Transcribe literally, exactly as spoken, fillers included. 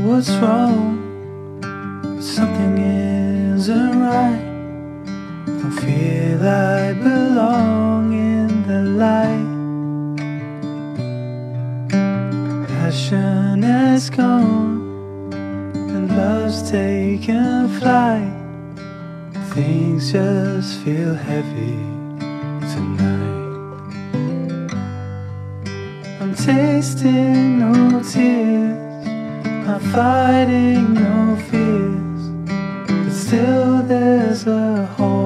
what's wrong, but something isn't right. Don't feel I belong in the light. Passion has gone and love's taken flight. Things just feel heavy tonight. I'm tasting no tears, I'm fighting no fears, but still there's a hole